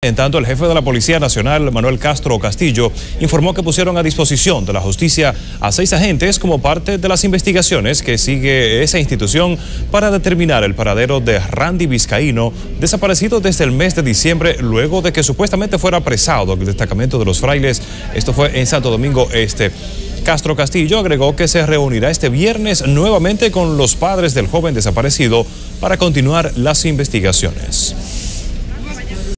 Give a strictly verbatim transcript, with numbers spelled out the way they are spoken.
En tanto, el jefe de la Policía Nacional, Manuel Castro Castillo, informó que pusieron a disposición de la justicia a seis agentes como parte de las investigaciones que sigue esa institución para determinar el paradero de Randy Vizcaíno, desaparecido desde el mes de diciembre luego de que supuestamente fuera apresado del destacamento de los frailes. Esto fue en Santo Domingo Este. Castro Castillo agregó que se reunirá este viernes nuevamente con los padres del joven desaparecido para continuar las investigaciones.